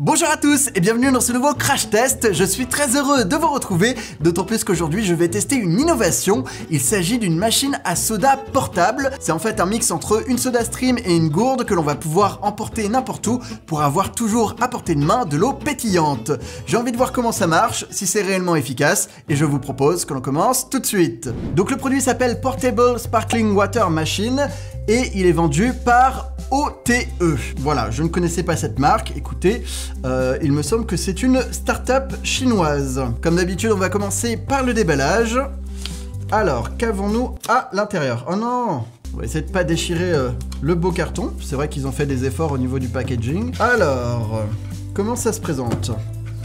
Bonjour à tous et bienvenue dans ce nouveau crash test. Je suis très heureux de vous retrouver, d'autant plus qu'aujourd'hui je vais tester une innovation. Il s'agit d'une machine à soda portable. C'est en fait un mix entre une soda stream et une gourde que l'on va pouvoir emporter n'importe où pour avoir toujours à portée de main de l'eau pétillante. J'ai envie de voir comment ça marche, si c'est réellement efficace, et je vous propose que l'on commence tout de suite. Donc le produit s'appelle Portable Sparkling Water Machine et il est vendu par OTE. Voilà, je ne connaissais pas cette marque. Écoutez, il me semble que c'est une start-up chinoise. Comme d'habitude, on va commencer par le déballage. Alors, qu'avons-nous à l'intérieur? Oh non! On va essayer de pas déchirer le beau carton. C'est vrai qu'ils ont fait des efforts au niveau du packaging. Alors, comment ça se présente?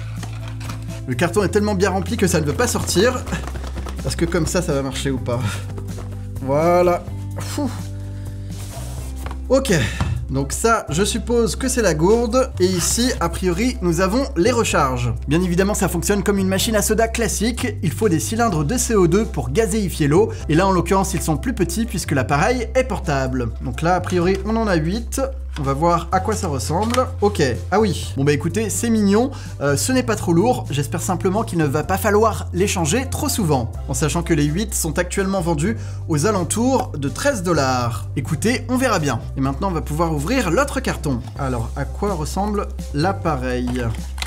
Le carton est tellement bien rempli que ça ne veut pas sortir. Est-ce que comme ça va marcher ou pas? Voilà. Fou. Ok, donc ça, je suppose que c'est la gourde. Et ici, a priori, nous avons les recharges. Bien évidemment, ça fonctionne comme une machine à soda classique. Il faut des cylindres de CO2 pour gazéifier l'eau. Et là, en l'occurrence, ils sont plus petits puisque l'appareil est portable. Donc là, a priori, on en a 8. On va voir à quoi ça ressemble. Ok, ah oui. Bon bah écoutez, c'est mignon, ce n'est pas trop lourd. J'espère simplement qu'il ne va pas falloir les changer trop souvent. En sachant que les 8 sont actuellement vendus aux alentours de 13 $. Écoutez, on verra bien. Et maintenant, on va pouvoir ouvrir l'autre carton. Alors, à quoi ressemble l'appareil ?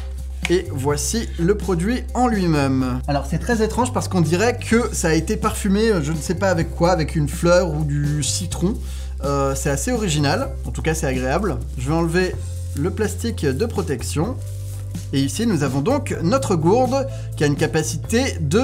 Et voici le produit en lui-même. Alors c'est très étrange parce qu'on dirait que ça a été parfumé, je ne sais pas avec quoi, avec une fleur ou du citron. C'est assez original, en tout cas c'est agréable. Je vais enlever le plastique de protection. Et ici nous avons donc notre gourde qui a une capacité de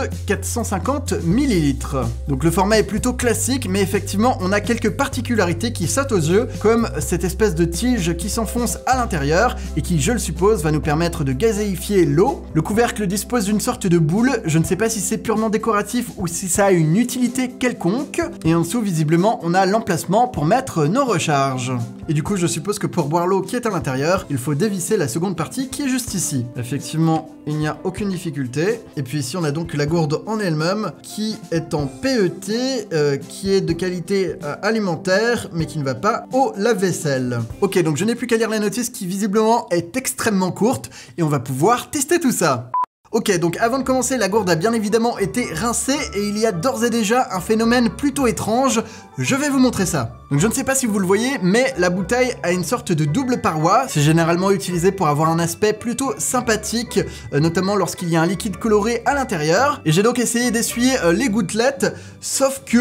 450 ml. Donc le format est plutôt classique, mais effectivement on a quelques particularités qui sautent aux yeux, comme cette espèce de tige qui s'enfonce à l'intérieur et qui, je le suppose, va nous permettre de gazéifier l'eau. Le couvercle dispose d'une sorte de boule, je ne sais pas si c'est purement décoratif ou si ça a une utilité quelconque. Et en dessous visiblement on a l'emplacement pour mettre nos recharges. Et du coup je suppose que pour boire l'eau qui est à l'intérieur, il faut dévisser la seconde partie qui est juste ici. Effectivement, il n'y a aucune difficulté. Et puis ici, on a donc la gourde en elle-même qui est en PET, qui est de qualité alimentaire, mais qui ne va pas au lave-vaisselle. Ok, donc je n'ai plus qu'à lire la notice qui visiblement est extrêmement courte et on va pouvoir tester tout ça. Ok, donc avant de commencer, la gourde a bien évidemment été rincée et il y a d'ores et déjà un phénomène plutôt étrange. Je vais vous montrer ça. Donc je ne sais pas si vous le voyez, mais la bouteille a une sorte de double paroi. C'est généralement utilisé pour avoir un aspect plutôt sympathique, notamment lorsqu'il y a un liquide coloré à l'intérieur. Et j'ai donc essayé d'essuyer les gouttelettes, sauf que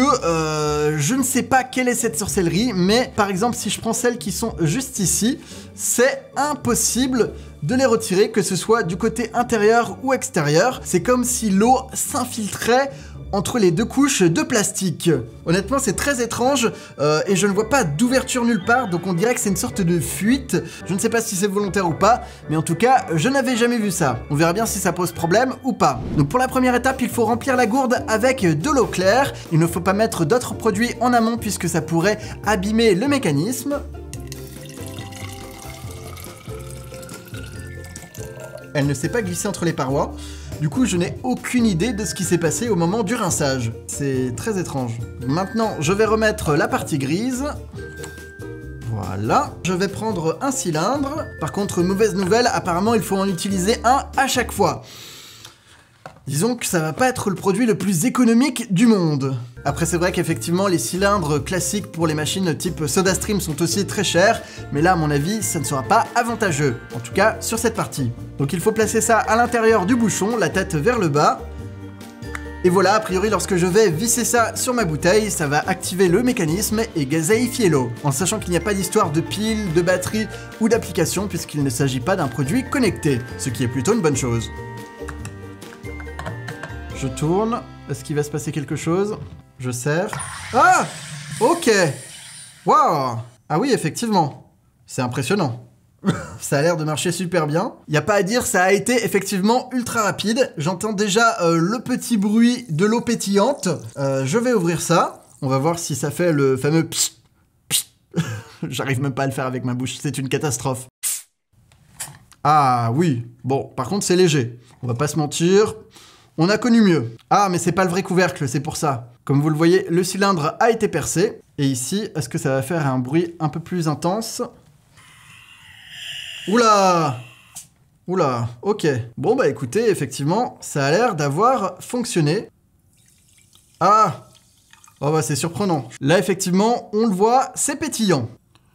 je ne sais pas quelle est cette sorcellerie, mais par exemple si je prends celles qui sont juste ici, c'est impossible de les retirer, que ce soit du côté intérieur ou extérieur. C'est comme si l'eau s'infiltrait entre les deux couches de plastique. Honnêtement, c'est très étrange et je ne vois pas d'ouverture nulle part, donc on dirait que c'est une sorte de fuite. Je ne sais pas si c'est volontaire ou pas, mais en tout cas, je n'avais jamais vu ça. On verra bien si ça pose problème ou pas. Donc pour la première étape, il faut remplir la gourde avec de l'eau claire. Il ne faut pas mettre d'autres produits en amont puisque ça pourrait abîmer le mécanisme. Elle ne s'est pas glissée entre les parois. Du coup, je n'ai aucune idée de ce qui s'est passé au moment du rinçage. C'est très étrange. Maintenant, je vais remettre la partie grise. Voilà. Je vais prendre un cylindre. Par contre, mauvaise nouvelle, apparemment, il faut en utiliser un à chaque fois. Disons que ça va pas être le produit le plus économique du monde. Après c'est vrai qu'effectivement les cylindres classiques pour les machines type SodaStream sont aussi très chers, mais là à mon avis ça ne sera pas avantageux, en tout cas sur cette partie. Donc il faut placer ça à l'intérieur du bouchon, la tête vers le bas. Et voilà, a priori lorsque je vais visser ça sur ma bouteille, ça va activer le mécanisme et gazéifier l'eau. En sachant qu'il n'y a pas d'histoire de pile, de batterie ou d'application puisqu'il ne s'agit pas d'un produit connecté, ce qui est plutôt une bonne chose. Je tourne. Est-ce qu'il va se passer quelque chose? Je serre. Ah! Ok! Waouh! Ah oui, effectivement. C'est impressionnant. Ça a l'air de marcher super bien. Il n'y a pas à dire, ça a été effectivement ultra rapide. J'entends déjà le petit bruit de l'eau pétillante. Je vais ouvrir ça. On va voir si ça fait le fameux psst, psst. J'arrive même pas à le faire avec ma bouche. C'est une catastrophe. Ah oui. Bon, par contre, c'est léger. On va pas se mentir. On a connu mieux. Ah, mais c'est pas le vrai couvercle, c'est pour ça. Comme vous le voyez, le cylindre a été percé. Et ici, est-ce que ça va faire un bruit un peu plus intense? Oula! Oula, ok. Bon bah écoutez, effectivement, ça a l'air d'avoir fonctionné. Ah! Oh bah c'est surprenant. Là effectivement, on le voit, c'est pétillant.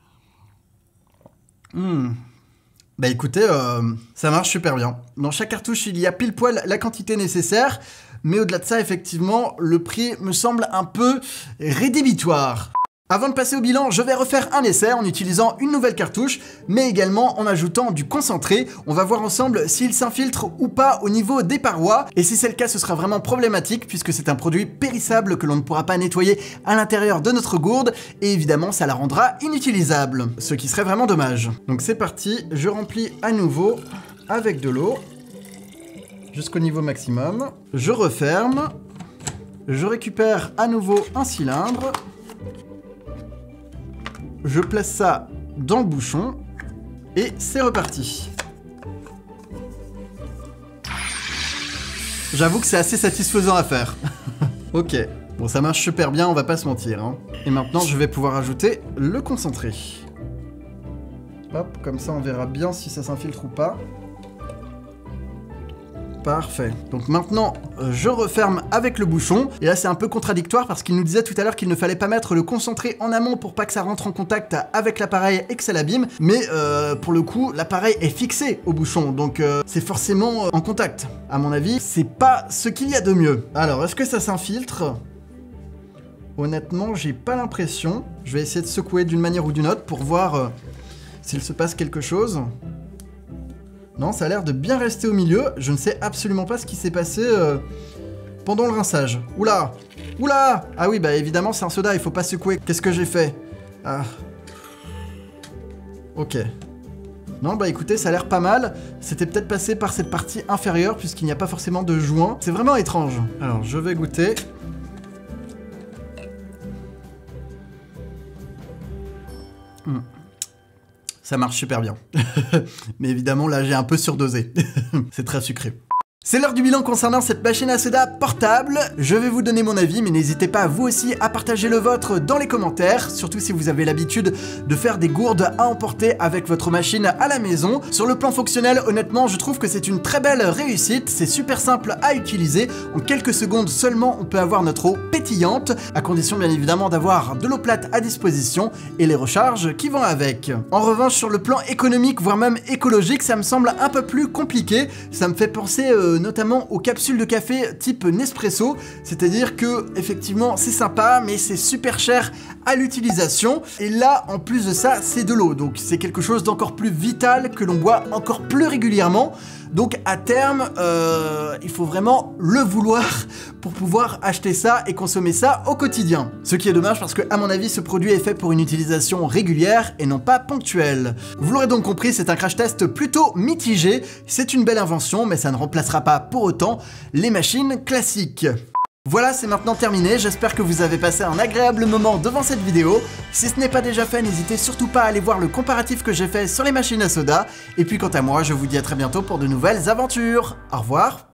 Bah écoutez, ça marche super bien. Dans chaque cartouche, il y a pile poil la quantité nécessaire. Mais au-delà de ça, effectivement, le prix me semble un peu rédhibitoire. Avant de passer au bilan, je vais refaire un essai en utilisant une nouvelle cartouche, mais également en ajoutant du concentré. On va voir ensemble s'il s'infiltre ou pas au niveau des parois. Et si c'est le cas, ce sera vraiment problématique puisque c'est un produit périssable que l'on ne pourra pas nettoyer à l'intérieur de notre gourde. Et évidemment, ça la rendra inutilisable, ce qui serait vraiment dommage. Donc c'est parti, je remplis à nouveau avec de l'eau jusqu'au niveau maximum. Je referme. Je récupère à nouveau un cylindre. Je place ça dans le bouchon et c'est reparti. J'avoue que c'est assez satisfaisant à faire. Ok, bon ça marche super bien, on va pas se mentir. Hein. Et maintenant je vais pouvoir ajouter le concentré. Hop, comme ça on verra bien si ça s'infiltre ou pas. Parfait. Donc maintenant, je referme avec le bouchon. Et là, c'est un peu contradictoire parce qu'il nous disait tout à l'heure qu'il ne fallait pas mettre le concentré en amont pour pas que ça rentre en contact avec l'appareil et que ça l'abîme. Mais pour le coup, l'appareil est fixé au bouchon. Donc c'est forcément en contact. À mon avis, c'est pas ce qu'il y a de mieux. Alors, est-ce que ça s'infiltre? Honnêtement, j'ai pas l'impression. Je vais essayer de secouer d'une manière ou d'une autre pour voir s'il se passe quelque chose. Non, ça a l'air de bien rester au milieu. Je ne sais absolument pas ce qui s'est passé pendant le rinçage. Oula! Oula! Ah oui, bah évidemment, c'est un soda, il faut pas secouer. Qu'est-ce que j'ai fait? Ah. Ok. Non, bah écoutez, ça a l'air pas mal. C'était peut-être passé par cette partie inférieure, puisqu'il n'y a pas forcément de joint. C'est vraiment étrange. Alors, je vais goûter. Ça marche super bien. Mais évidemment, là, j'ai un peu surdosé. C'est très sucré. C'est l'heure du bilan concernant cette machine à soda portable. Je vais vous donner mon avis, mais n'hésitez pas vous aussi à partager le vôtre dans les commentaires, surtout si vous avez l'habitude de faire des gourdes à emporter avec votre machine à la maison. Sur le plan fonctionnel, honnêtement, je trouve que c'est une très belle réussite. C'est super simple à utiliser. En quelques secondes seulement, on peut avoir notre eau pétillante, à condition bien évidemment d'avoir de l'eau plate à disposition et les recharges qui vont avec. En revanche, sur le plan économique, voire même écologique, ça me semble un peu plus compliqué. Ça me fait penser notamment aux capsules de café type Nespresso, c'est-à-dire que effectivement c'est sympa mais c'est super cher à l'utilisation et là en plus de ça c'est de l'eau, donc c'est quelque chose d'encore plus vital que l'on boit encore plus régulièrement. Donc à terme, il faut vraiment le vouloir pour pouvoir acheter ça et consommer ça au quotidien. Ce qui est dommage parce que à mon avis ce produit est fait pour une utilisation régulière et non pas ponctuelle. Vous l'aurez donc compris, c'est un crash test plutôt mitigé. C'est une belle invention mais ça ne remplacera pas pour autant les machines classiques. Voilà, c'est maintenant terminé, j'espère que vous avez passé un agréable moment devant cette vidéo. Si ce n'est pas déjà fait, n'hésitez surtout pas à aller voir le comparatif que j'ai fait sur les machines à soda. Et puis quant à moi, je vous dis à très bientôt pour de nouvelles aventures. Au revoir.